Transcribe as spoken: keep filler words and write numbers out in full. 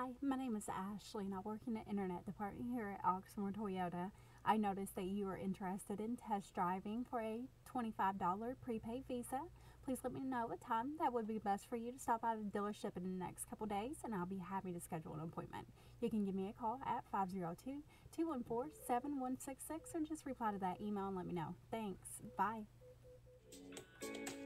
Hi, my name is Ashley and I work in the internet department here at Oxmoor Toyota. I noticed that you are interested in test driving for a twenty-five dollars prepaid visa. Please let me know what time that would be best for you to stop by the dealership in the next couple days and I'll be happy to schedule an appointment. You can give me a call at five oh two, two one four, seven one six six or just reply to that email and let me know. Thanks. Bye.